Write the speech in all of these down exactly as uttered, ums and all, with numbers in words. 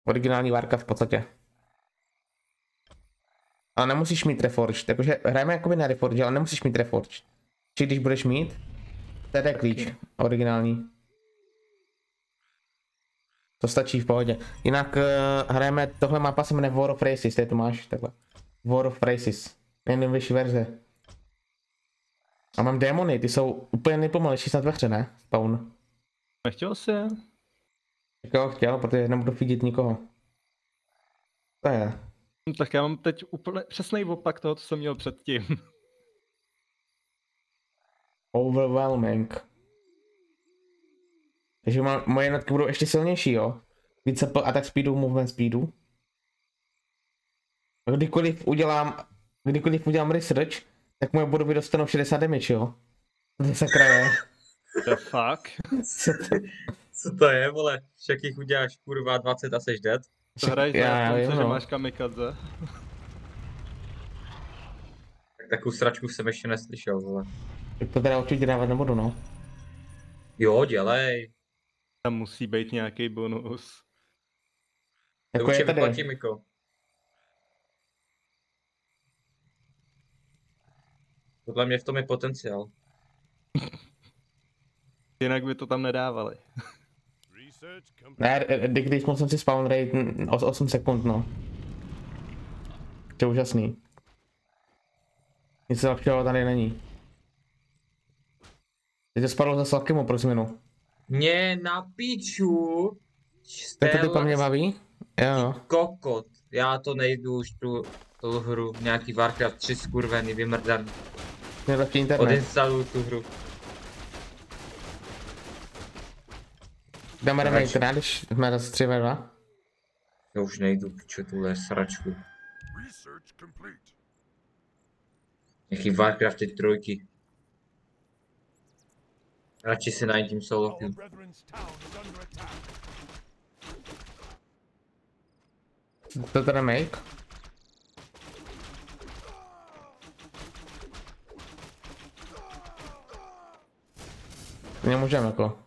Originální Warcraft v podstatě. Ale nemusíš mít Reforged, takže hrajeme jakoby na Reforged, ale nemusíš mít Reforged. Či když budeš mít, to je klíč, originální. To stačí v pohodě. Jinak uh, hrajeme, tohle mapa se jmenuje War of Races, tady to máš takhle. War of Races, nejnovější verze. A mám démony, ty jsou úplně nejpomalejší snad ve hře, ne? Spawn. Nechtěl jsi je? Jako chtěl, protože nebudu vidět nikoho. To je. Tak já mám teď úplně přesný opak toho, co jsem měl předtím. Overwhelming. Takže má, moje jednotky budou ještě silnější, jo? Více attack speedu, movement speedu. A kdykoliv udělám, kdykoliv udělám research, tak moje budovy dostanou šedesát damage, jo? To se kraje. The fuck? Co to, co to je, vole? Však jich uděláš kurva dvacet a seš dead. To hraješ Já na vím, tom, že no. máš kamikadze. Tak takovou sračku jsem ještě neslyšel, vole. Tak to teda určitě dávat nebudu, no. Jo, dělej. Tam musí být nějaký bonus. To Jako už je je tady. vyplatí, Miko. Podle mě v tom je potenciál. Jinak by to tam nedávali. Ne, když moc jsem si spawn rate osm sekund, no. To je úžasný. Nic lepšího tady není. Teď to spadlo za Slakimu pro změnu. Mě na piču. Tak to ty po mě baví? Jo. Kokot. Já to nejdu už tu, tu hru. Nějaký Warcraft tři skurvený, vymrdaný. Nejlepší internet. Odinstaluju tu hru. Dáme remake teda, když jsme raz tři ve dva. Já už nejdu, piču, tuhle sračku. Nějaký Warcraft trojky. Radši si najít tím solo kill. To je remake. Nemůžeme jako.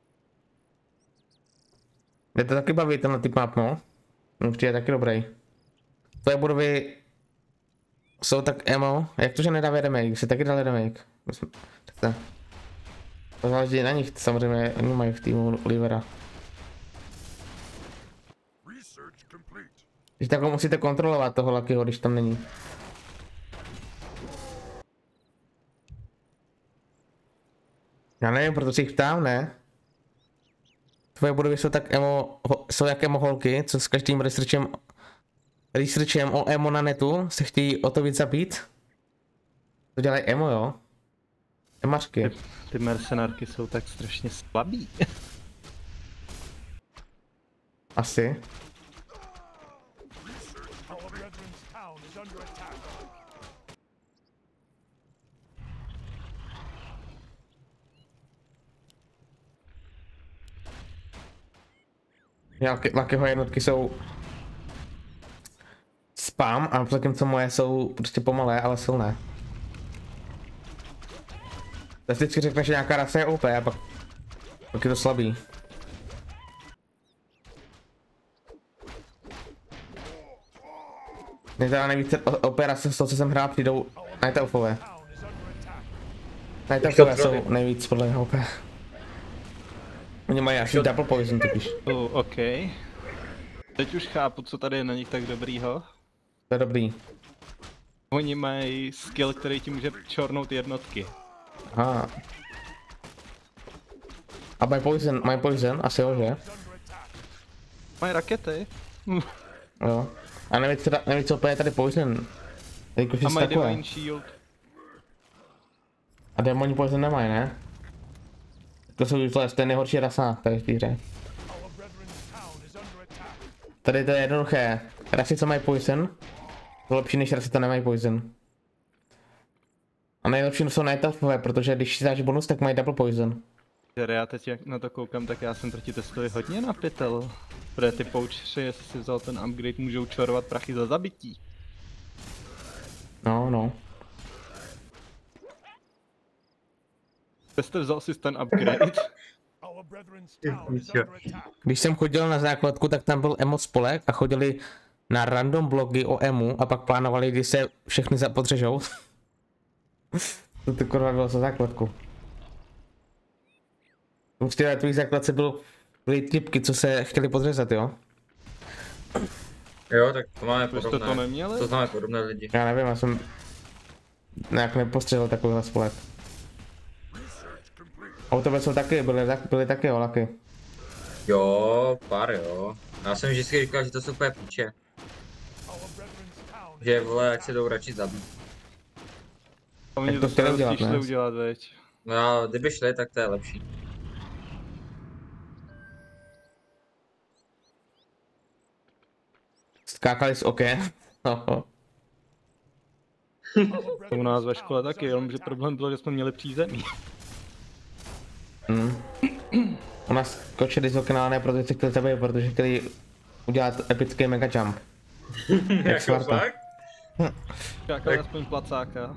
Mě to taky baví tenhle typ map, no. Určitě je taky dobrý. Tvoje budovy jsou tak emo, jak to, že nedávají remake, si taky dali remake. Tak to. To záleží na nich, samozřejmě, oni mají v týmu Olivera. Když tak ho musíte kontrolovat toho Luckyho, když tam není. Já nevím, proto si jich ptám, ne? Tvoje budovy jsou tak emo, jsou jak emo holky, co s každým researchem, researchem o emo na netu se chtějí o to víc zabít? To dělají emo, jo? Emařky. Ty, ty mercenárky jsou tak strašně slabý. Asi. Luckyho jednotky jsou spam, a zatímco moje jsou prostě pomalé, ale silné. To vždycky řekne, že nějaká rasa je O P a pak, pak je to slabý. Mě teda nejvíce O P rasy z toho, co jsem hrál, přijdou Night Elfové. Night Elfové jsou nejvíc podle mě O P. Oni mají asi double poison totiž. Oh, OK. Teď už chápu, co tady je na nich tak dobrýho. To je dobrý. Oni mají skill, který ti může čornout jednotky. Aha. A mají poison, mají poison, asi jo, že? Mají rakety. Jo. A nevíc, teda, nevíc co je tady poison. A mají Divine Shield. A démoni poison nemají, ne? To jsou useless, to je nejhorší rasa tady v té hře. Tady to je jednoduché. Rasy, co mají poison, to lepší než rasy, co nemají poison. A nejlepší jsou Night Elfové, protože když si dáš bonus, tak mají double poison. Já teď jak na to koukám, tak já jsem proti testovi hodně na pytel. Protože ty poučři, jestli si vzal ten upgrade, můžou čorovat prachy za zabití. No, no. Jste vzal si ten upgrade? Když jsem chodil na základku, tak tam byl emo spolek a chodili na random blogy o emu a pak plánovali, kdy se všechny zapotřežou. To to kurva bylo za základku. Prostě na tvých základce byl, byly typky, co se chtěli podřezat, jo? Jo, tak to máme Vy jste podobné. to neměli? To máme podobné lidi. Já nevím, já jsem nějak nepostřehl takovýhle spolek. A u tebe jsou taky, byly, byly taky holaky. Jo, pár jo. Já jsem vždycky říkal, že to jsou úplně píče. Že vole, ať se jdou radši zabít. A oni to to chtěli se udělat, šli ne? udělat, veď. No a kdyby šli, tak to je lepší. Skákali z oken. No. To u nás ve škole taky, jenomže problém byl, že jsme měli přízemí. Hmm. U nás skočili z okna, ne protože se chtěli zabít, protože chtěli udělat epický mega jump. Jako Sparta. fakt? Skákali aspoň placáka.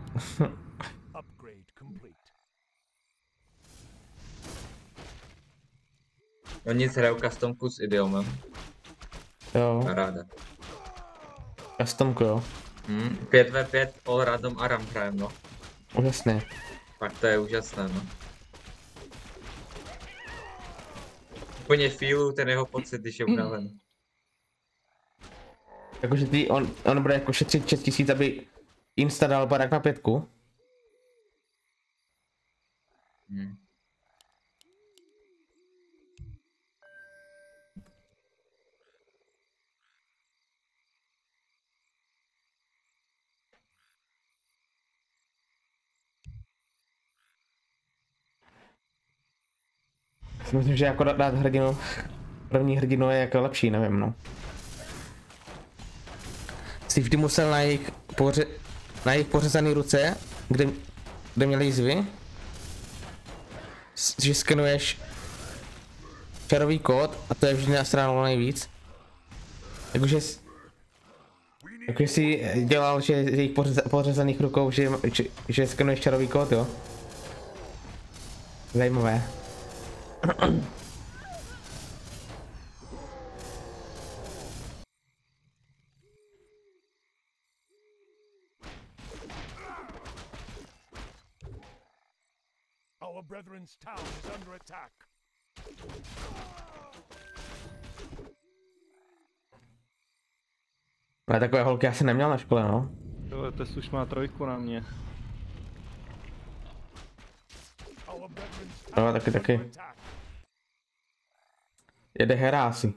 Oni hrajou customku s idiomem. Jo, Paráda. customku jo. Hm, pět ve pět all random aram hrajem, no. Úžasné. Fakt to je úžasné, no. Úplně feelu ten jeho pocit, když je unaven. Jakože ty, on, on bude jako šetřit šest tisíc, aby insta dal barák na pětku. Hm. Myslím, že jako dát hrdinu, první hrdinu je jako lepší, nevím no. Jsi vždy musel na jejich, poře, na jejich pořezané ruce, kde, kde měli jizvy, s- že skenuješ čarový kód a to je vždy nasráno nejvíc. Jakože jsi, jakože jsi dělal, že z jejich pořeza, pořezaných rukou, že, že, že skenuješ čarový kód, jo? Zajímavé. Our brethren's town is under attack. Ale takové holky já jsem neměl na škole, no. To test už má trojku na mě. Our brethren's No, town taky, is taky. under attack. Jede hera asi.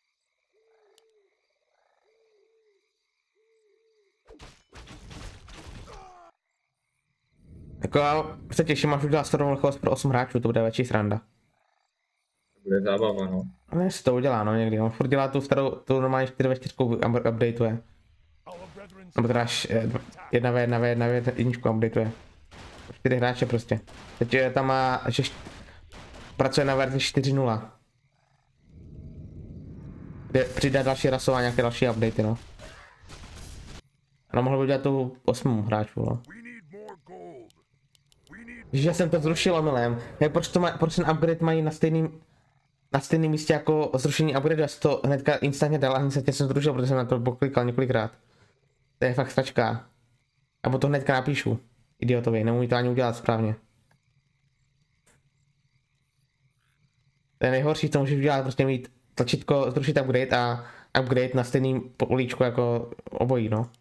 Jako já se těším, až udělá starou rychlost pro osm hráčů, to bude větší sranda. To bude zábava, no. No jestli to udělá, no někdy, on furt dělá tu starou, tu normální čtyři ve čtyři updateuje. Our brethren's Nebo teda až eh, jedna v jedna v jedna v jedničku updateuje. čtyři hráče prostě. Teď eh, tam má, že št- pracuje na verzi čtyři nula. Kde přidá další rasová a nějaké další updaty, no. No mohl by udělat tu osm hráčů, no. We need more gold. We need Že jsem to zrušil omylem. Jak proč, to má, proč ten upgrade mají na stejným na stejném místě jako zrušení upgrade, já jsem to hnedka instantně dal a hned jsem to zrušil, protože jsem na to poklikal několikrát. To je fakt stačka. Abo to hnedka napíšu. Idiotovi, neumí to ani udělat správně. To je nejhorší, co můžeš udělat, prostě mít tlačítko zrušit upgrade a upgrade na stejným políčku jako obojí, no.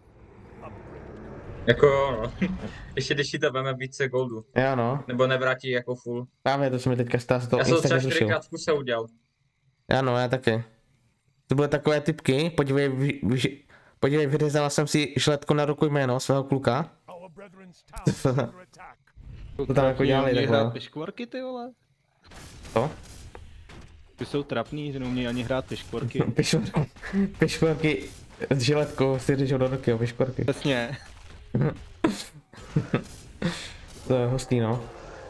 Jako jo, no. Ještě když si to veme více goldu. Jo no, Nebo nevrátí jako full. právě to se mi teďka stalo, to Já jsem to třeba instantně zrušil. čtyřikrát v kuse udělal. Ano, já taky. To byly takové typky, podívej, vy, vy, podívej, vyřezala jsem si žletku na ruku jméno svého kluka. our brethren's town is under attack. To tam jako dělali Neumějí takhle. hrát piškvorky, ty vole? To? Ty jsou trapný, že neumějí ani hrát piškvorky. Pišvorky, pišvorky s žiletkou si řežou do ruky, jo, pišvorky. Přesně. To je hustý, no.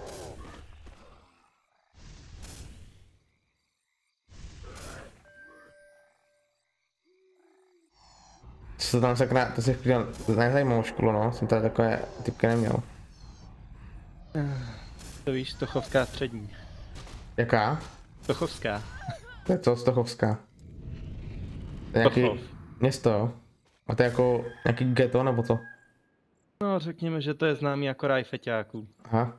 Co to tam sakra, to si chtěl nezajímavou školu, no, jsem tady takové typky neměl. To víš, to chovská střední. Jaká? Stochovská. To je co, Stochovská? To je nějaký Stochov. město, jo? A to je jako nějaký ghetto nebo co? No, řekněme, že to je známý jako ráj feťáků. Aha.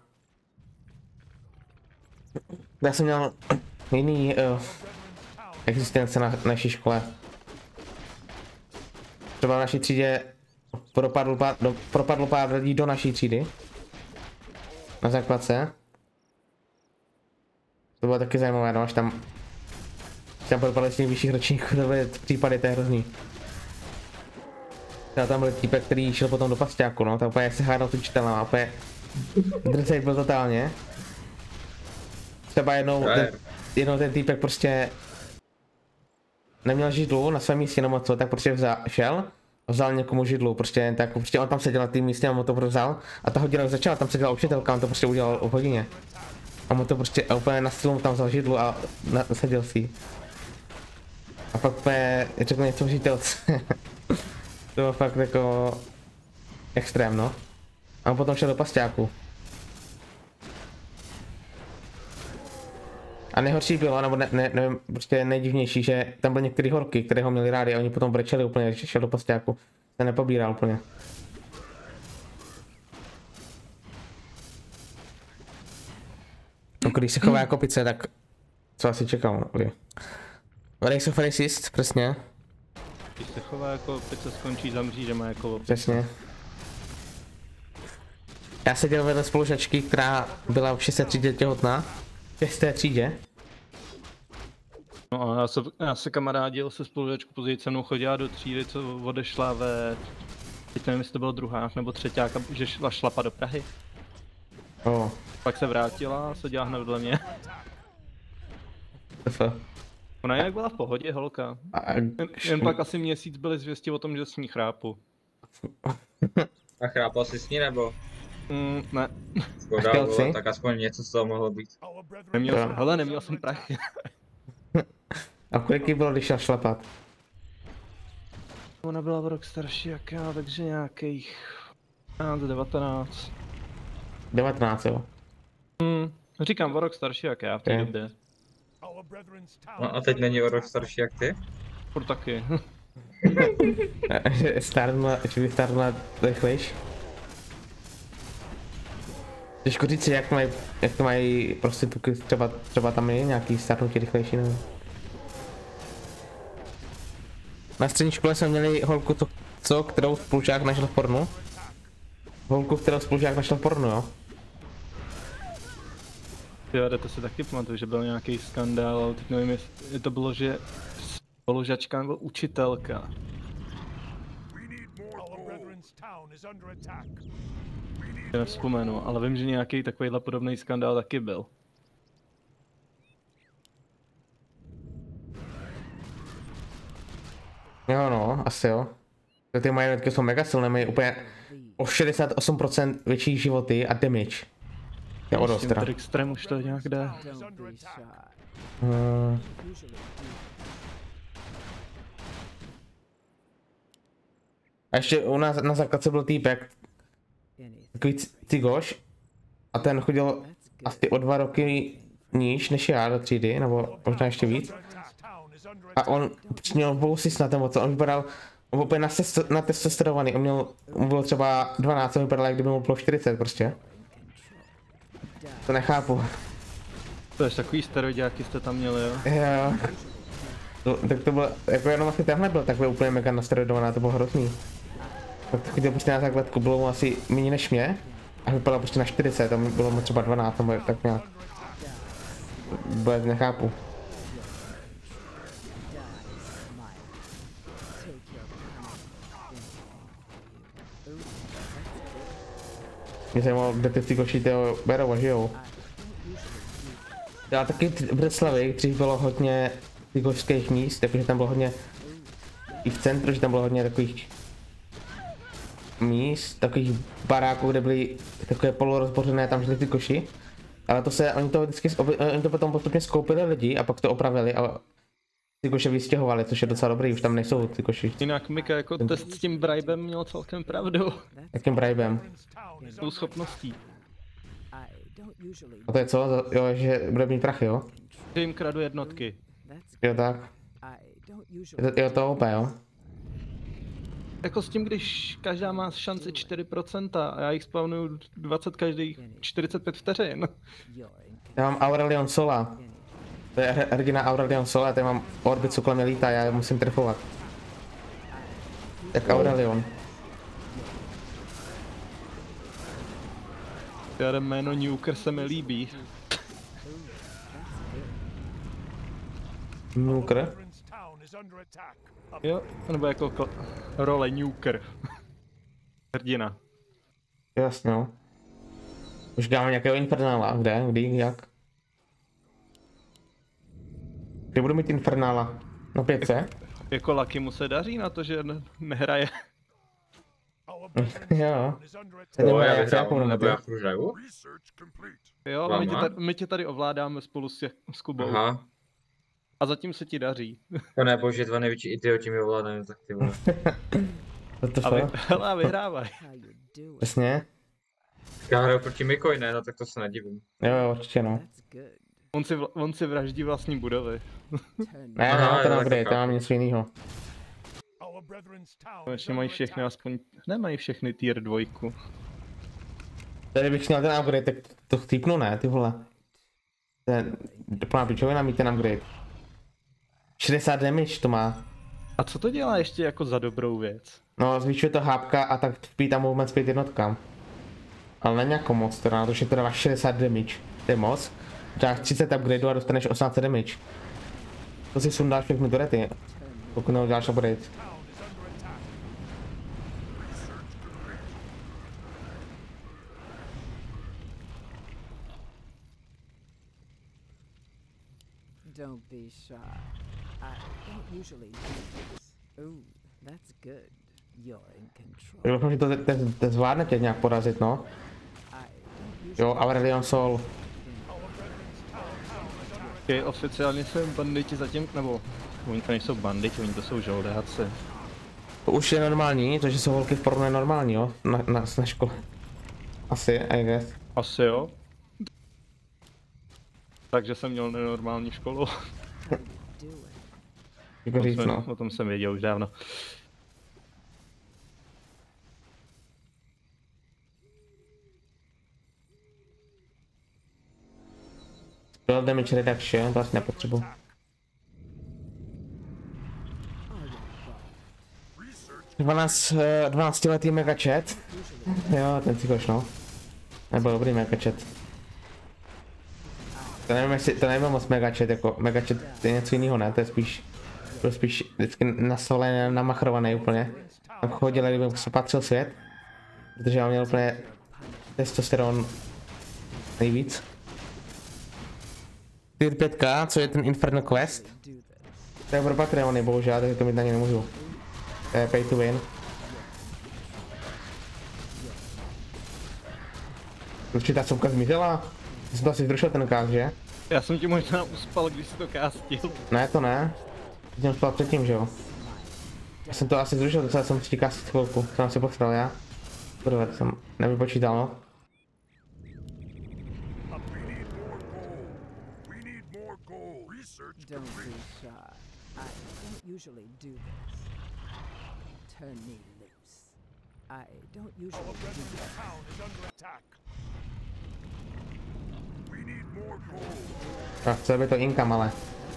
Já jsem měl jiný uh, existence na naší škole. Třeba v naší třídě propadl pár, do, propadlo pár lidí do naší třídy. Na základce. To bylo taky zajímavé, no, až tam až tam propadli z těch vyšších ročníků, to byly případy, to je hrozný. Třeba tam byl týpek, který šel potom do pasťáku, no, tam úplně jak se hádal s učitelem a úplně drsej byl totálně. Třeba jednou ten, jednou ten týpek prostě neměl židlu na svém místě nebo co, tak prostě vzal, šel a vzal někomu židlu, prostě tak prostě on tam seděl na tým místě a mu to vzal a ta hodina už začala, tam seděla učitelka, on to prostě udělal v hodině. A mu to prostě a úplně na stylu tam vzal židlu a nasadil si ji. A pak úplně řekl něco učitelce. To bylo fakt jako extrém, no. A on potom šel do pasťáku. A nejhorší bylo, nebo ne, ne, nevím, prostě nejdivnější, že tam byly některé horky, které ho měli rádi a oni potom brečeli úplně, že šel do pasťáku. Se nepobíral úplně. No, když se chová jako pice, tak co asi čekal, no, Race of Racist, přesně. Když se chová jako pice, skončí zamří, že má jako opět. Přesně. Já seděl vedle spolužačky, která byla v šesté třídě těhotná. V šesté třídě. No a já se, já se kamarádil se spolužačkou, později se mnou chodila do třídy, co odešla ve... Teď nevím, jestli to byl druhák nebo třeťák, že šla šlapa do Prahy. Oh. Pak se vrátila a seděla hned vedle mě. F. Ona jinak byla v pohodě, holka. A, Jen, jen pak asi měsíc byly zvěsti o tom, že s ní chrápu. A chrápal jsi s ní nebo? Mm, ne, Škoda, chtěl bylo, jsi? tak aspoň něco z toho mohlo být. Our brethren neměl Jo. jsem, hele, neměl jsem prachy. a kolik jí bylo, když šel šlapat? Ona byla o rok starší jak já, takže nějakých patnáct, devatenáct. devatenáct, jo. Hmm, říkám o rok starší jak já v té Jo. době. our brethren's town No a is teď under není o rok attack. starší jak ty? Furt taky. Že stárnula, že by stárnula rychlejš. Těžko říct, jak mají, jak to mají prostitutky, třeba, třeba tam je nějaký stárnutí rychlejší, nevím. Na střední škole jsme měli holku, co, co kterou spolužák našel v pornu. Holku, kterou spolužák našel v pornu, jo. Jo, to si taky pamatuju, že byl nějaký skandál, ale teď nevím, jestli to bylo, že spolužačka nebo učitelka. Our brethren's town is under attack. Já nevzpomenu, ale vím, že nějaký takovýhle podobný skandál taky byl. Jo no, asi jo. Ty majetky jsou mega silné, mají úplně o šedesát osm procent větší životy a damage. Je o S dost tím teda. Tricksterem už to nějak jde. Is under attack. Hmm. A ještě u nás na základce byl týpek, takový c- cigoš, a ten chodil asi o dva roky níž než já do třídy, nebo možná ještě víc. Brethren's town is under A attack. on měl vousy snad nebo co, on vypadal, on byl úplně natesto- natestosterovaný, on měl, on byl třeba dvanáct, on vypadal, jak kdyby mu bylo čtyřicet prostě. To nechápu. To je takový steroidáky jste tam měli, jo? Jo. To, tak to bylo, jako jenom asi tenhle byl takový úplně mega nasteroidovaná, to bylo hrozný. Tak to chodil prostě na základku, bylo mu asi méně než mě. A vypadal prostě na čtyřicet, tam bylo mu třeba dvanáct, nebo tak nějak. Vůbec nechápu. Mě zajímalo, kde ty cigoši toho berou a žijou. Já taky v Břeclavi, dřív bylo hodně cigošských míst, takže tam bylo hodně i v centru, že tam bylo hodně takových míst, takových baráků, kde byly takové polorozbořené, tam žili cigoši. Ale to se, oni to vždycky, oni to potom postupně skoupili lidi a pak to opravili a cigoše vystěhovali, což je docela dobrý, už tam nejsou cigoši. Jinak Mika jako test s tím bribem měl celkem pravdu. Jakým bribem? Brethren's town is Tou schopností. A to je co? Za- Jo, že bude mít prachy, jo? Že jim kradu jednotky. Jo, tak. Je to, jo, to opět, jo? Jako s tím, když každá má šanci čtyři procenta a já jich spawnuju dvacet každých čtyřicet pět vteřin. Já mám Aurelion Sola. To je hr- hrdina Aurelion Sola, já tady mám orby, co kolem mě lítá, já je musím trefovat. Jak Aurelion. Které jméno Nuker se mi líbí. Nuker. Brethren's town is under attack. Jo, nebo jako kl- role Nuker. Hrdina. Jasně, no. Už dáme nějakého Infernála, kde, kdy, jak? Kdy budu mít Infernála? Na pětce? Jako Lucky mu se daří na to, že ne- nehraje. Our brethren's Jo. town is under attack. Teď Jo, já jak se vyhrávám, nebo já půjdu furt hraju? Research complete. Jo, my tě, tady, my tě tady ovládáme spolu s, tě- s Kubou. Aha. A zatím se ti daří. To nebo, že dva největší idioti mi ovládají, tak ty vole. to A, vy, co? hele, a vyhrávaj. Přesně? Já hraju proti Mikoj, ne, no tak to se nedivím. Jo, jo, určitě no. On si, vla, on si vraždí vlastní budovy. Ne, Aha, ne, to jo, nám tak kde, to to mám něco jiného. Our brethren's town is Konečně mají under všechny attack. aspoň, nemají všechny tier dvojku. Tady bych měl ten upgrade, tak to chcípnu, ne, ty vole. Ten, plná pičovina mít ten upgrade. šedesát damage to má. A co to dělá ještě jako za dobrou věc? No, zvyšuje to hápka a tak vpítá movement zpět jednotkám. Ale není jako moc, teda na to, že to dává šedesát damage. To je moc. Dáš třicet upgradeů a dostaneš osmnáct damage. To si sundáš všechny turety, pokud neuděláš upgrade. Don't be shy. I don't usually do this. Ooh, that's good. You're in control. Doufám, že to, to, to, to zvládnete nějak porazit, no. I don't Jo, usually Aurelion Sol. Okay, oficiálně jsou banditi zatím, nebo oni to nejsou banditi, oni to jsou žoldáci. To už je normální, to, že jsou holky v pornu je normální, jo, na, na, na škole. Asi, I guess. Asi jo. Takže jsem měl nenormální školu. do it. Jako O říct, tom, no. o tom jsem věděl už dávno. Spell damage reduction, to asi nepotřebuji. dvanáct, eh, dvanáctiletý megachat. Jo, ten si koš, no. Nebyl dobrý megachat. To nevím, jestli, to nevím moc megachat, jako megachat je něco jiného, ne? To je spíš, byl spíš vždycky nasolený, namachrovaný úplně. Tam chodil, kdyby se patřil svět. Protože on měl úplně testosteron nejvíc. Tier pět, co je ten Inferno Quest? To je pro Patreony, bohužel, takže to mít na ně nemůžu. To je pay to win. Určitě ta soubka zmizela? Ty jsi to asi zrušil ten káz, že? Já jsem ti možná uspal, když jsi to kástil. Ne, to ne. Ty jsem spal předtím, že jo? Já jsem to asi zrušil, docela jsem si kástit chvilku. Jsem si posral já. Prvé, to jsem nevypočítal, no. We need more gold. We need more gold. Research Don't complete. be shy. I don't usually do this. Turn me loose. I don't usually Our do brethren's this. town is under attack. We need more gold. A chce by to inkam, ale.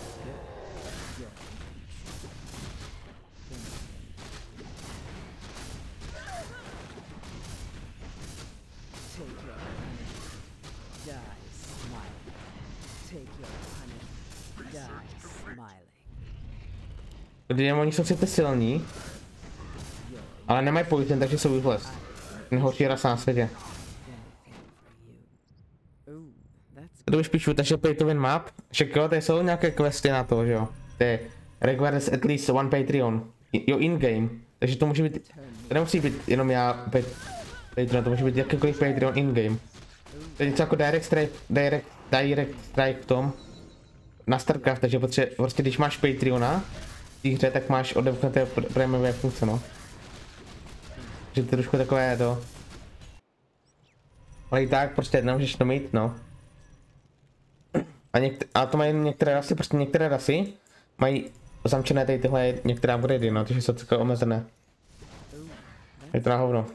Take your punishment. Die smiling. Take your punishment. Die smiling. Protože oni jsou sice silní, ale nemají poison, takže jsou useless. Nejhorší rasa na světě. Ooh, that's To už píšu, takže pay to win map. Však jo, tady jsou nějaké questy na to, že jo. To je requires at least one Patreon. I- Jo, in-game. Takže to může být, to nemusí být jenom já pay, Patreon, to může být jakýkoliv Patreon in-game. To je něco jako direct strike, direct, direct strike v tom. Na StarCraft, takže potře, prostě když máš Patreona v té hře, tak máš odepnuté pr- prémiové funkce, no. Takže to je trošku takové to. Ale i tak prostě nemůžeš to mít, no. A, někde- a to mají některé rasy, prostě některé rasy mají zamčené tady tyhle některé upgradey, no, takže jsou takové omezené. Je to na hovno.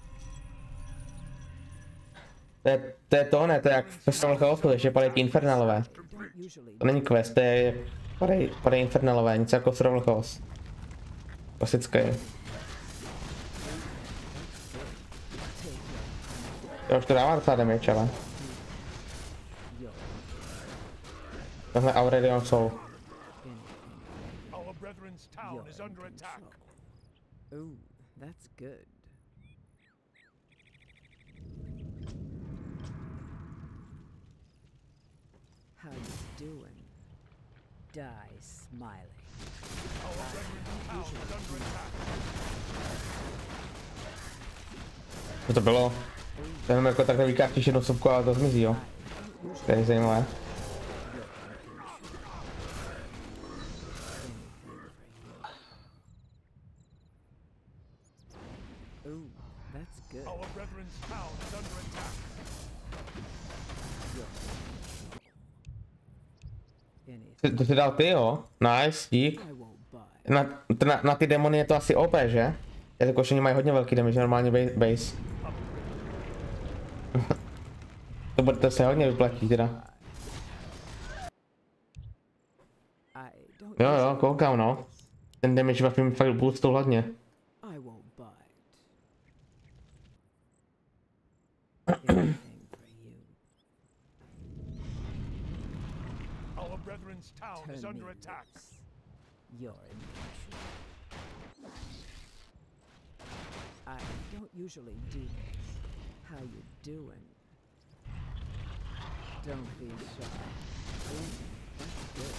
To je, to je to, ne, to je jak v Festival Chaosu, že padají ty infernálové. Don't usually To není quest, to je padají, padají infernálové, něco jako Festival Chaos. Klasické. Já už to dává docela damage, ale. Tohle Aurelion jsou. Our brethren's town is under attack. Ooh, that's good. How you doing? Die smiling. Co to bylo? To jenom jako takhle vykáčíš jednu sobku a to zmizí, jo. To je zajímavé. Ooh, that's good. Our brethren's town is under attack. Anything Ty- To si dal ty, jo? Nice, dík. I won't buy. Na, to na, na ty demony je to asi O P, že? Jakože oni mají hodně velký damage, normálně ba- base. to, bude, to se hodně vyplatí teda. I don't Jo, jo, usually koukám, no. Ten damage vlastně mi fakt boostou hlavně. I won't buy it. Anything for you. Our brethren's town is Turn me under attack. loose. You're impatient. I don't usually do this. How you doing? Don't be shy. Ooh, that's good.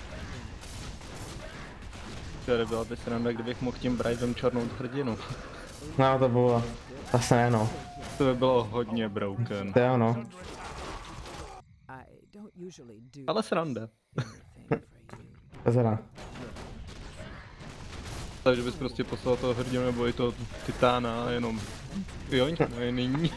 To byla by sranda, kdybych mohl tím Bryzem čornout hrdinu. No to bylo, vlastně ne, no. To by bylo hodně broken. To je ono. I don't usually do Ale sranda. anything for you. To zada. Takže bys prostě poslal toho hrdinu nebo i toho titána a jenom... Jo, no je nyní.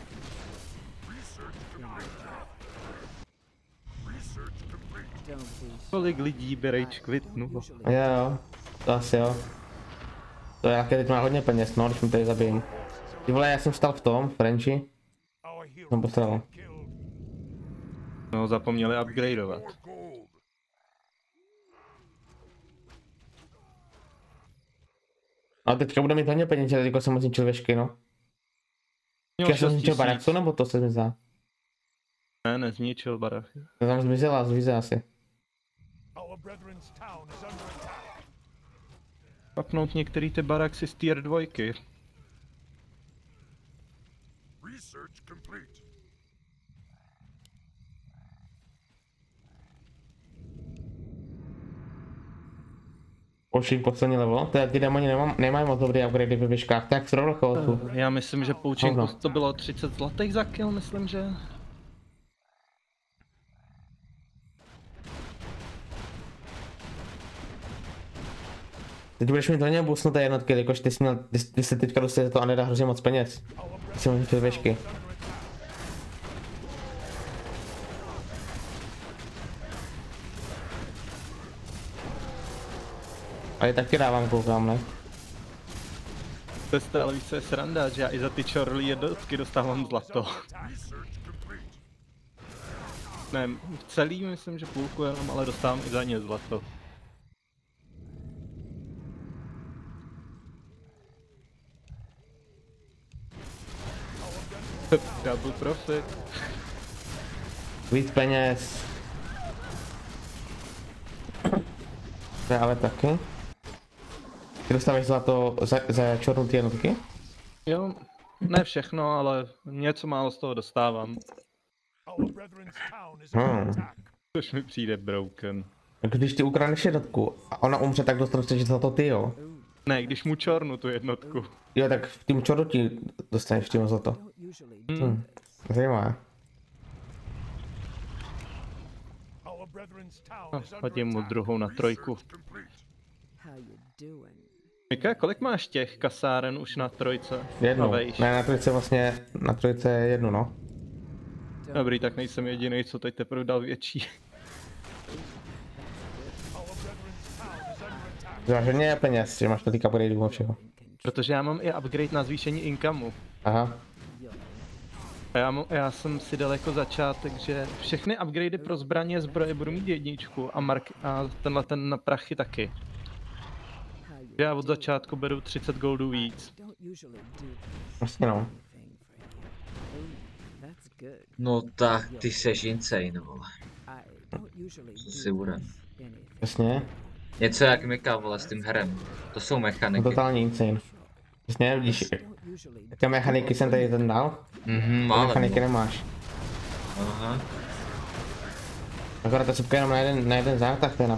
Don't be shy. Kolik lidí bere rage quit, no. Usually Jo, jo. To asi jo. To je jaké teď má hodně peněz, no, když mi tady zabijím. Ty vole, já jsem vstal v tom, Frenchi. Our hero Jsem posral. killed. No, zapomněli upgradeovat. More gold. A teďka budu mít hodně peněz, že teďka jsem zničil vešky, no. Měl Já jsem šest zničil tisíc. baraktu, nebo to se mi zdá? Ne, nezničil barach. To tam zmizela, zmizela asi. Our brethren's town is under attack. Papnout některý ty baraxy z tier dvojky. Research complete. Poučík poslední level. Teda ty demoni nemám, nemají moc dobrý upgrady ve výškách, tak srovnal chaosu. Já myslím, že poučení Hovno. to bylo třicet zlatých za kill, myslím, že. Teď budeš mít hodně boostnuté jednotky, jakož ty jsi měl, ty, ty jsi teďka dostal za to a nedá hrozně moc peněz. Ty jsi měl ty výšky. A je taky dávám, koukám, ne? To je stále více sranda, že já i za ty čorlí jednotky dostávám zlato. Research complete. Ne, v celý myslím, že půlku jenom, ale dostávám i za ně zlato. Double profit. Víc peněz. To je ale taky. Ty dostáváš zlato za, za čornutý jednotky? Jo, ne všechno, ale něco málo z toho dostávám. Our brethren's town is Hmm. under attack. Což mi přijde broken. Když ty ukradneš jednotku a ona umře, tak dostaneš zlato ty, jo? Ne, když mu čornu tu jednotku. Jo, tak v tím čornutí dostaneš tím zlato. don't usually do Hmm. Zajímavé. Our brethren's town No, is under hodím mu attack. druhou na trojku. Research complete. how you doing. Mika, kolik máš těch kasáren už na trojce? Jednu. Novejš. Ne, na trojce vlastně, na trojce je jednu, no. Dobrý, tak nejsem jediný, co teď teprve dal větší. Zážení je peněz, že máš tolik upgradeů a všeho. Protože já mám i upgrade na zvýšení incomu. Aha. A já, mám, já jsem si dal jako začátek, že všechny upgradey pro zbraně zbroje budu mít jedničku a, mark, a tenhle ten na prachy taky. Já od začátku beru třicet goldů víc. Vlastně no. No tak, ty seš insane, vole. Co si bude? Jasně. Něco jak Mika, vole, s tím herem. To jsou mechaniky. Totálně insane. Jasně, vidíš, ty mechaniky jsem tady ten dal, Mhm, ty málem. mechaniky nemáš. Aha. Akorát to se jenom na jeden, na jeden zátah, to je na...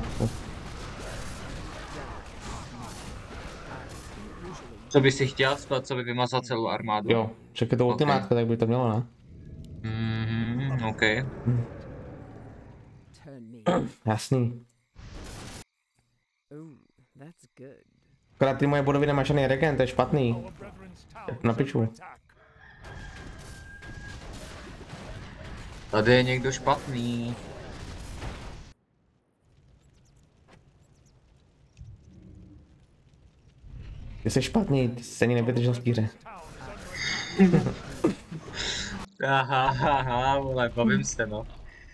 Co by si chtěl spát, co by vymazal celou armádu? Jo, čekaj to ultimátka, tak by to mělo, ne? Mhm, OK. Jasný. Akorát ty moje budovy nemáš žádný regen, to je špatný. Na piču. Tady je někdo špatný. Ty jsi špatný, ty jsi ani nevydržel v týře. Aha, aha, vole, bavím se, no.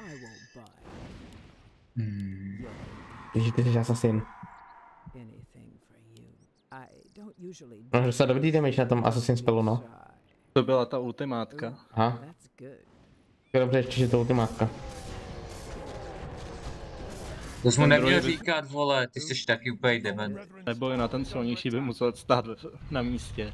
Hmm. Ježi, ty jsi assassin. No, že se dobrý damage na tom assassin spelu, no. To byla ta ultimátka. Aha. Dobře, ještě, že to ultimátka. To jsi mu Ten neměl druhý by- říkat, vole, ty jsi taky úplně dement. Nebo i na ten silnější by musel stát na místě.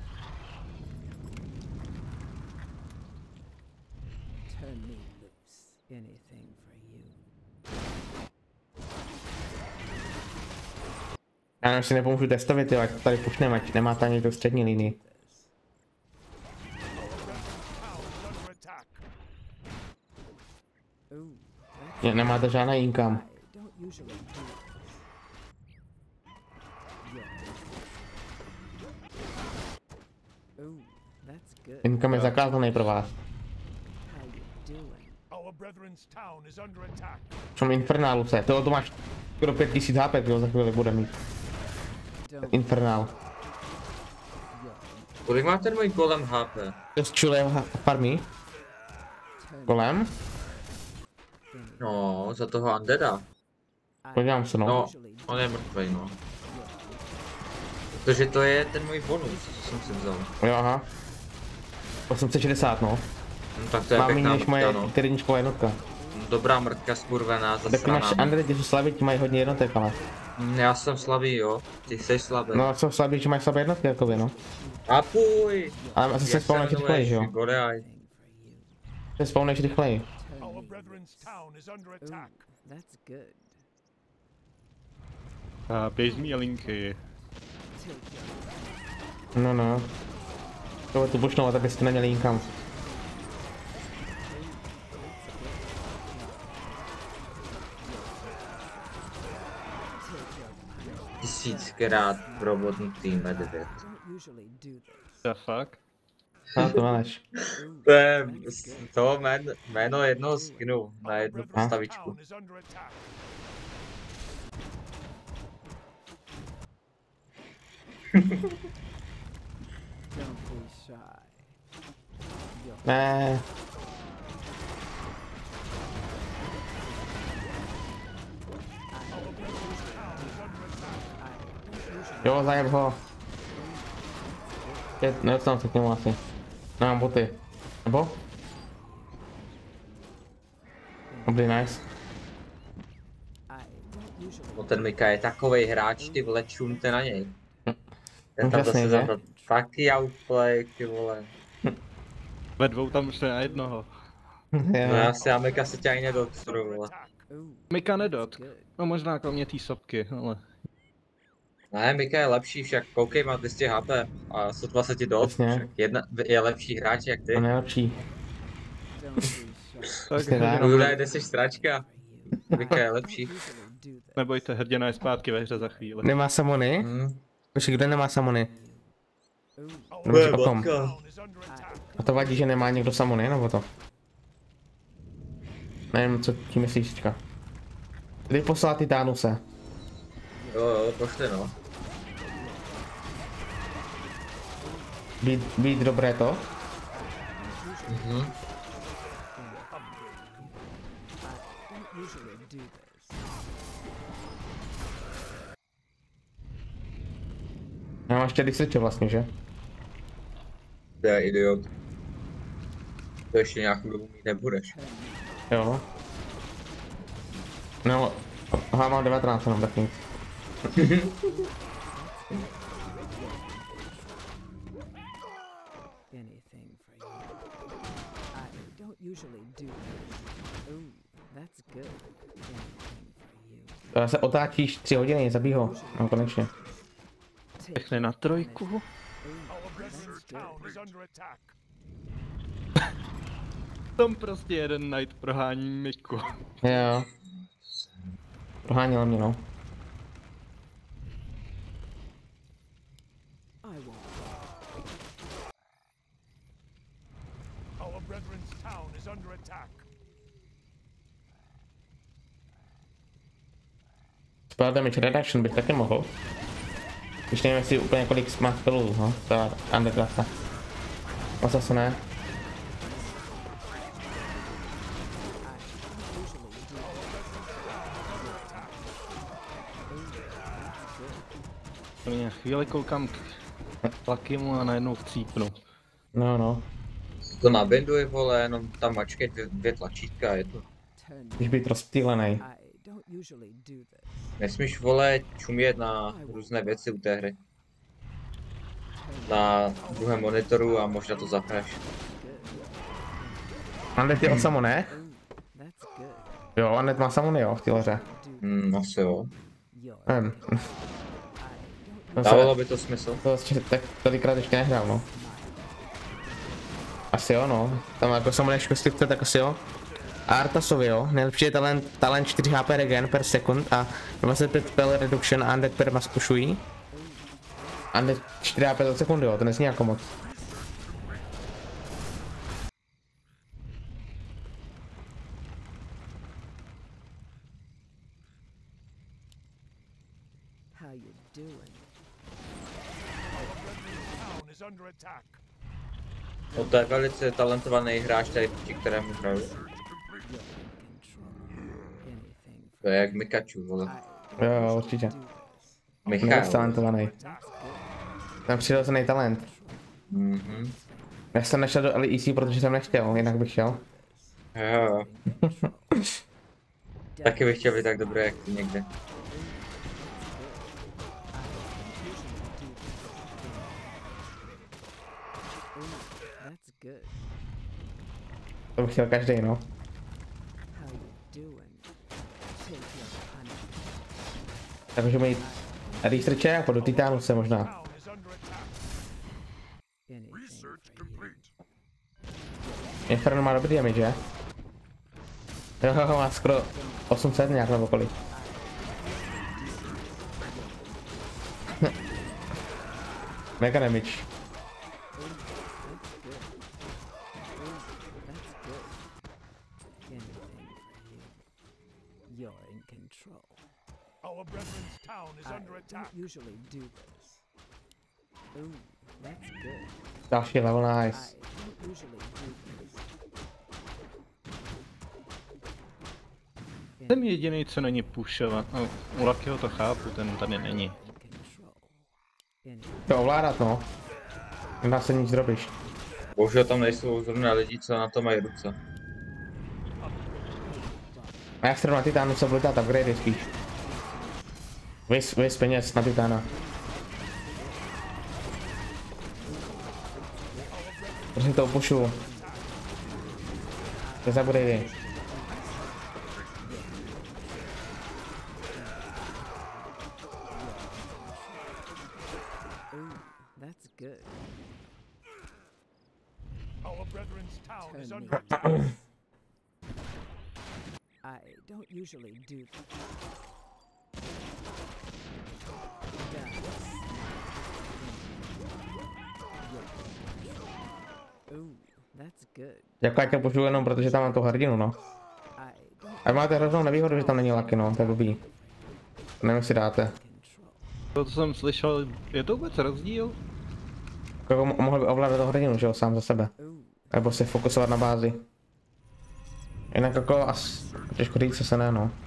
Já jenom si nepomůžu testovit, jo, ať to tady pušneme, ať nemá tam někdo střední linii. Ne, nemáte žádný income. Income je zakázaný pro vás. Our brethren's town is under attack. V tom Infernálu se, tohle to máš skoro pět tisíc H P, jo, za chvíli bude mít. Infernál. Kolik má ten můj golem H P? Dost čulé farmy. Kolem? No, za toho Undeada. Podívám se, no. No, on je mrtvej, no. Protože to je ten můj bonus, co jsem si vzal. Jo, aha. osm set šedesát, no. No, tak to je Mám méně pěkná než mrtka, moje no. jedničková jednotka. Dobrá mrtka, skurvená, Tak ty máš zasraná. Andre, ty jsou slabý, ti mají hodně jednotek, ale. Mm, Já jsem slabý, jo. Ty jsi slabý. No, jsou slabý, že máš slabé jednotky, jako vy, no. A půj! Ale asi se spawnuješ rychleji, že jo? Goreaj. Se spawnuješ rychleji. Our brethren's town is under attack. A běž z mý linky. No, no. Tohle tu bušnovat, abyste neměli income. Tisíckrát probodnutý medvěd. The fuck? No, to máš. To je to jméno, jméno jednoho skinu na jednu A? postavičku. Town is under attack. Ne. Jo, zajeb ho. Je, nedostanu se k němu asi. Nemám boty. Nebo? Dobrý, nice. No ten Mika je takovej hráč, ty vole, čumte na něj. Ten tam Úžasný, zase že? za taky outplay, ty vole. Ve dvou tam šli na jednoho. No Jo. já si, já Mika se tě ani nedostru, vole. Mika nedotk. No možná kromě té sopky, ale... Ne, Mika je lepší, však koukej, má dvě stě H P a sotva se ti dost, Jasně. však jedna, je lepší hráč jak ty. To nejlepší. Tak Přesně tak. No údaj, kde jsi stračka. Mika je lepší. nebojte, hrdina je zpátky ve hře za chvíli. Nemá samony? Hmm. Počkej, kdo nemá samony? Our Nebo o kom? town is under attack. A to vadí, že nemá někdo samony, nebo to? Nevím, co tím myslíš teďka. Kdy poslala Titánuse? Jo, jo, pošli no. Být, být dobré to? Mhm. Don't usually do this. Já mám ještě researche vlastně, že? To je idiot. To ještě nějakou dobu mít nebudeš. Jo. No, aha, mám devatenáct jenom, tak nic. Anything for you. I don't usually do this. Ooh, that's good. Anything for you. To se otáčíš tři hodiny, zabij ho. No konečně. Všechny na trojku. Our brethren's town is under attack. Tam prostě jeden night prohání Miku. Jo. Proháněl mě, no. I won't. Our brethren's town is under attack. Spell damage reduction bych taky mohl. Když nevím, jestli úplně kolik má spellů, no, ta underclassa. No zase ne. Já chvíli koukám k Luckymu a najednou chcípnu. No, no. To nabinduje, vole, jenom tam mačkej dvě, dvě tlačítka a je to. Turn. Když být rozptýlený. I don't usually do this. Nesmíš, vole, čumět na různé věci u té hry. Na druhém monitoru a možná to zapneš. Andet je od samo, ne? Ooh, that's good. Jo, Andet má samony, jo, v téhle hře. Hmm, asi jo. You're. Nevím. To Dávalo se, by to smysl. to se tak tolikrát ještě nehrál, no. Asi jo, no. Tam jako samoneš kostlivce, tak asi jo. A Artasovi, jo. Nejlepší je talent, talent čtyři H P regen per second a dvacet pět spell reduction a undead per mass pushují. Undead čtyři H P za sekundu, jo, to nezní jako moc. How you doing? Town is under attack. No to je velice talentovaný hráč tady proti kterému hraju. Control. Anything for To je jak Mikachu, vole. Jo, jo, určitě. do this. Moc Michal. talentovaný. Ten přirozený talent. Mhm. Já jsem nešel do L E C, protože jsem nechtěl, jinak bych šel. Jo, jo. Taky bych chtěl být tak dobrý jak ty někde. Ooh, that's good. To bych chtěl každý, no. How you doing? Take your punishment. Tak můžu mít researche a půjdu Titánu se možná. Town is under attack. Anything Research for you. complete. Inferno má dobrý damage, že? Jo, jo, má skoro osm set nějak nebo kolik. Mega damage. You're in control. Our brethren's town is I under attack. don't usually do this. Ooh, that's good. Další level, I nice. don't usually do this. Jsem jediný, co není pushovat. No, u Luckyho to chápu, ten tady není. In control. Anything. To ovládat, no. Nedá se nic zrobíš. Bohužel tam nejsou zrovna lidi, co na to mají ruce. A jak se na Titánu se budu dát upgrade spíš. Vys, vys peněz na Titána. Prostě to upušu. To zabudej. Ooh, that's good. Our brethren's town is Turn under me attack. I don't usually do this. Ooh, that's good. Jako já tě upušu jenom protože tam mám tu hrdinu, no. I A máte hroznou nevýhodu, že tam není laky, no, to je blbý. Nevím, jestli dáte. To, co jsem slyšel, je to vůbec rozdíl? Jako mo- mohl by ovládat toho hrdinu, že jo, sám za sebe. Nebo se fokusovat na bázi. Jinak jako as... těžko říct, co se ne, no.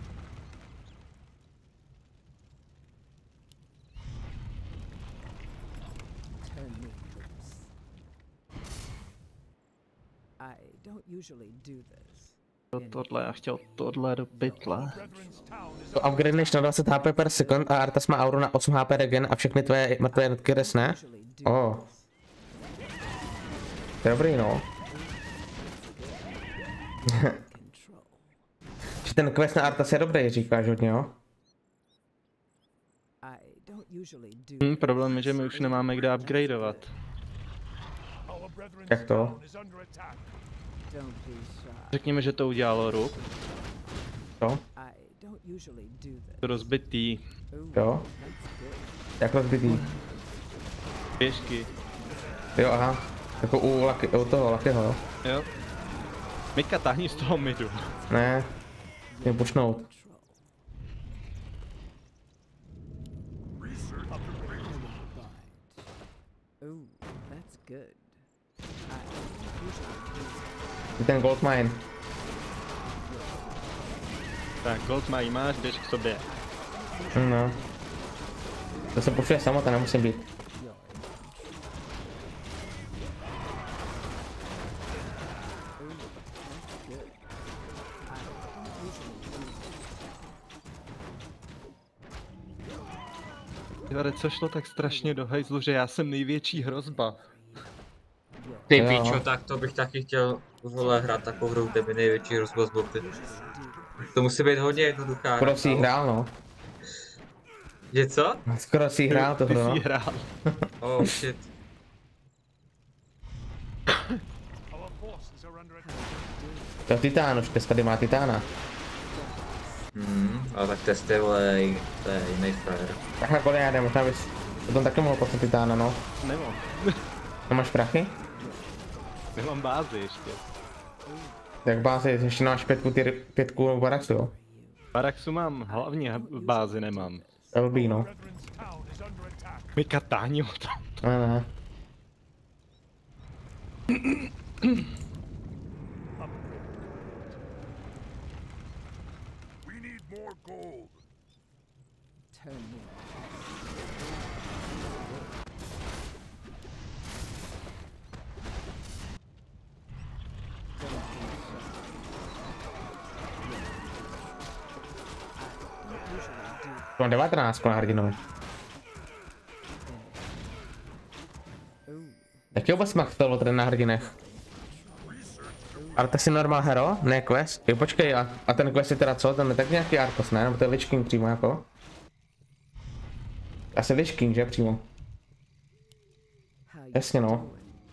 Turn me loose. I don't usually do this. To, tohle, já chtěl tohle do pytle. To upgradeneš na dvacet H P per second a Arthas má auru na osm H P regen a všechny tvoje mrtvé jednotky resne. Usually do Oh. this. To je dobrý, no. Control. Že ten quest na Arthas je dobrý, říkáš hodně, jo? I don't usually do Hm, problém je, že my už nemáme kde upgradeovat. Our brethren's Jak to? town is under attack. Don't be shy. Řekněme, že to udělalo Rub. Jo? I don't usually do this. To rozbitý. Ooh, Jo? that's good. Jak rozbitý? Pěšky. Jo, aha. Jako u, Lucky, u toho Luckyho, jo? Jo. Mika, táhni z toho midu. Ne. Mě pušnout. Control. Ooh, that's good. I don't usually do this. Ten gold mine. Tak, gold mají máš, běž k sobě. No. To se pušuje samota, nemusím být. Jare, co šlo tak strašně do hajzlu, že já jsem největší hrozba. Ty Jo. pičo, tak to bych taky chtěl vole hrát takovou hru, kde by největší rozbor z boty. To musí být hodně jednoduchá. Skoro si jí hrál, no. Je co? Skoro si jí hrál to Ty hru, jsi no. jí hrál. Oh shit. Our forces are under attack. To je Titán, už test tady má Titána. Hmm, ale tak testy vole, to je jiný frajer. Tak na kole jde, možná bys potom taky mohl poslat Titána, no. Nemám. Nemáš prachy? Nemám bázi ještě. Jak bázi, ještě máš pětku, ty, pětku Baraxu, jo. Baraxu mám, hlavně bázi nemám. To je blbý, no. Brethren's town is under attack. Mika, táhni ho tam. Ne, ne. We need more gold. Turn me. Don't be shy. I don't usually do this. To mám devatenáct na hrdinovi. Ooh, Jaký vůbec max tady na hrdinech? Arthas je normal hero? Ne quest? Jo, počkej, a, a ten quest je teda co? Ten je tak nějaký Arthas, ne? Nebo to je Lich King přímo jako? Asi Lich King, že přímo? how you Jasně, no.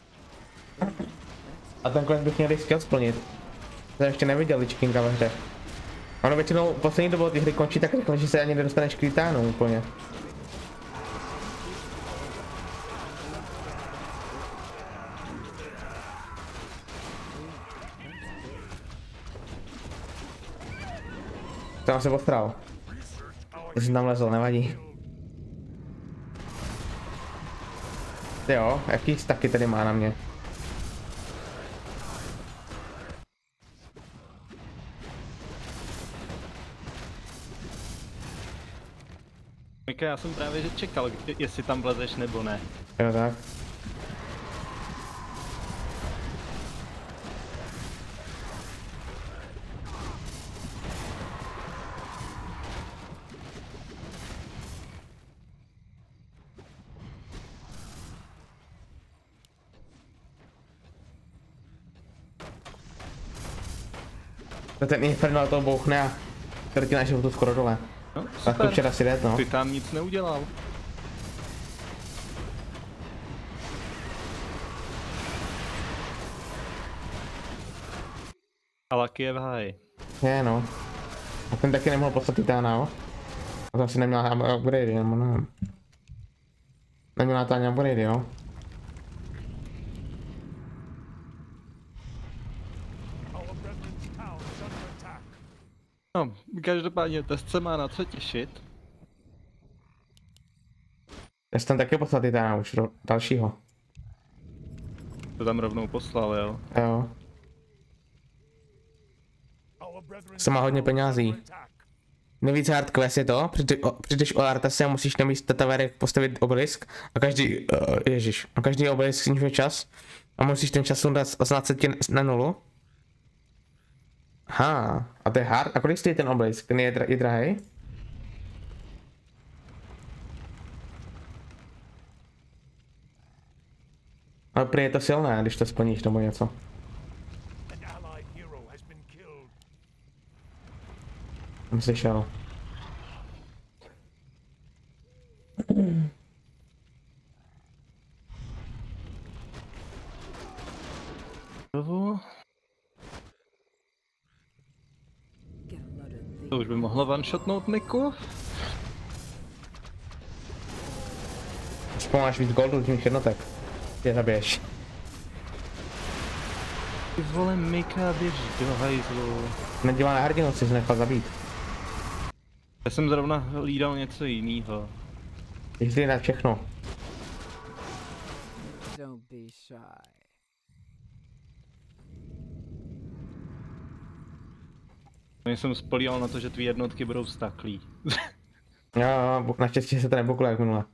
A ten quest bych měl skill splnit. To jsem ještě neviděl Lich Kinga ve hře. Ono většinou poslední dobou ty hry končí tak rychle, že se ani nedostaneš k Titánu úplně. Tam se postral. Já jsem tam lezl, nevadí. Jo, jaký staky tady má na mě? Mika, já jsem právě že čekal, kdy- jestli tam vlezeš nebo ne. Jo, tak. To ten Infernal to bouchne a tady ti na životu skoro dole. No, Tak to super. včera si jde, no. Ty tam nic neudělal. A Lucky je v háji. Je, no. A ten taky nemohl poslat Titána, jo? A to asi neměl upgrade, nebo nevím. Neměl na to ani upgrade, jo? Our brethren's town is under attack. No, každopádně test se má na co těšit. Já jsem tam taky poslal Titána už do dalšího. To tam rovnou poslal, jo. Jo. Our brethren Jsem má hodně penězí. attack. Nejvíc hard quest je to, přijde- o- přijdeš o Artase a musíš na místo Taverek postavit obelisk a každý, uh, ježiš, a každý obelisk snižuje čas a musíš ten čas sundat z osmnáct na nulu. Aha, a to je hard? A kolik stojí ten obelisk? Ten je, dra- je drahý? Ale prý je to silné, když to splníš nebo něco. An allied hero has been killed. Jsem slyšel. Znovu. Get a load of these. To už by mohlo one-shotnout Miku. Aspoň máš víc goldu z těch jednotek. Je zabiješ. Ty vole Mika, běž do hajzlu. Nedívá na hrdinu, jsi nechal zabít. Já jsem zrovna hlídal něco jiného. Jsi na všechno. Don't be shy. Já jsem spolíhal na to, že tvý jednotky budou staklí. Jo, jo, naštěstí se to nebuklo jak minule.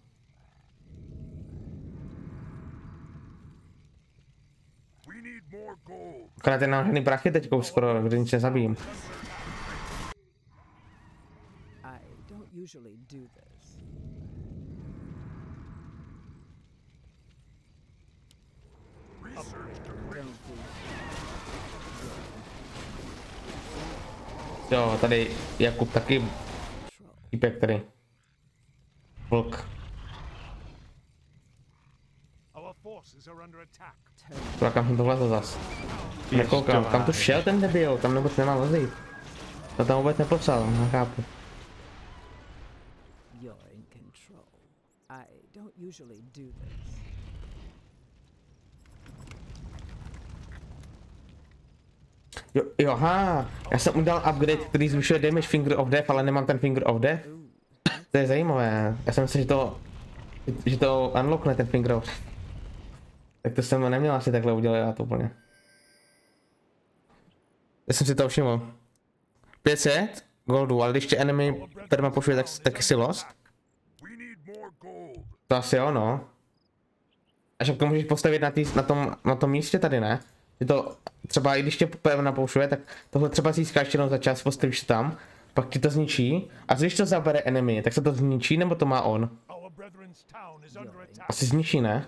We need more gold. Akorát ten náhodný prachy teď už skoro, kde nic nezabijím. I don't usually do this. Research complete. Don't be Jo, tady Jakub taky control. týpek tady. Vlk. Our forces are under attack. To kam jsem to vlezl zas. Nekoukám, kam to šel ten debil, tam vůbec nemám lezít. To tam vůbec neposlal, nechápu. You're in control. I don't usually do this. Jo, jo, ha, já jsem udělal upgrade, který zvyšuje damage Finger of Death, ale nemám ten Finger of Death. To je zajímavé, já jsem myslel, že to, že to unlockne ten Finger of Death. Tak to jsem neměl asi takhle udělat to úplně. Já jsem si to všiml. pět set goldu, ale když tě enemy perma pošuje, tak taky si lost. We need more gold. To asi jo, no. A však to můžeš postavit na, tý, na, tom, na tom místě tady, ne? Že to třeba i když tě perma poušuje, tak tohle třeba získáš jenom za čas, postavíš to tam, pak ti to zničí. A když to zabere enemy, tak se to zničí, nebo to má on? Our brethren's town is under attack. Asi zničí, ne?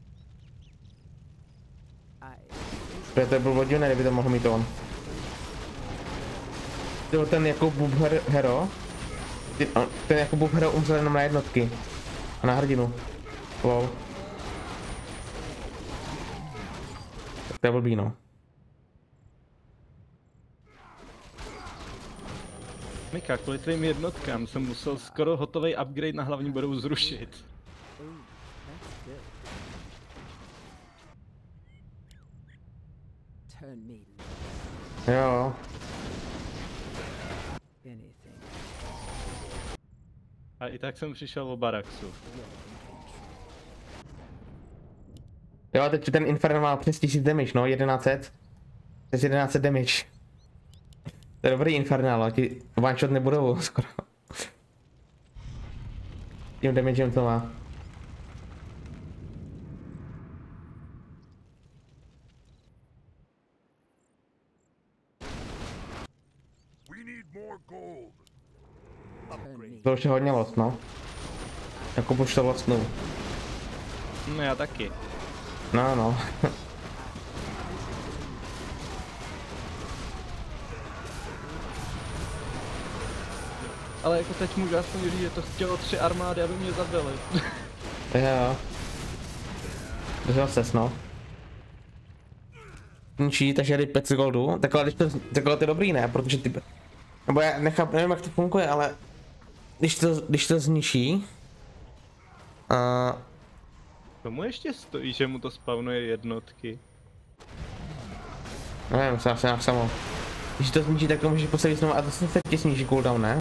I Protože to bylo divné, kdyby to mohl mít on. To byl ten jako Boob her Hero. Ty- on- Ten jako Boob Hero umřel jenom na jednotky. A na hrdinu. Wow. Tak to je blbý, no. Mika, kvůli tvým jednotkám jsem musel skoro hotový upgrade na hlavní budou zrušit. ooh, that's good. Turn me loose. Jo. Anything. A i tak jsem přišel o Baraxu. Jo, teď ten Inferno má přes tisíc damage, no, jedenáct set. Přes jedenáct set damage. To je dobrý Infernal, ale ti one shot nebudou skoro. Tím damagem to má. We need more gold. Turn me. To už je hodně lost, no. Jako už to lostnul. No já taky. No, no. Ale jako teď můžu aspoň říct, že to chtělo tři armády, aby mě zabili. Jo. Držel ses, no. Ničí, takže jde pět goldu. Takhle, když to, takhle to je dobrý, ne? Protože ty... Nebo já nechápu, nevím jak to funguje, ale... Když to, když to zničí... Uh, Tomu ještě stojí, že mu to spawnuje jednotky. nevím, se asi nějak samo. Když to zničí, tak to můžeš posadit znovu a to se ti sníží cooldown, ne?